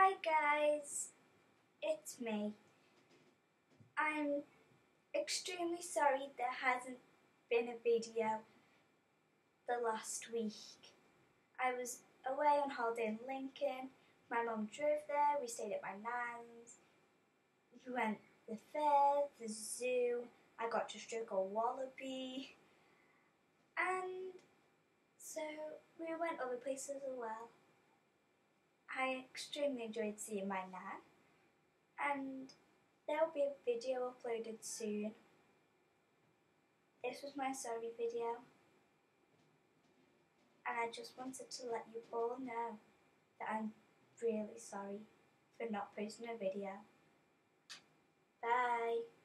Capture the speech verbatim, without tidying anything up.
Hi guys, it's me. I'm extremely sorry there hasn't been a video the last week. I was away on holiday in Lincoln, my mum drove there, we stayed at my nan's, we went to the fair, the zoo, I got to stroke a wallaby, and so we went other places as well. I extremely enjoyed seeing my nan, and there will be a video uploaded soon. This was my sorry video, and I just wanted to let you all know that I'm really sorry for not posting a video. Bye!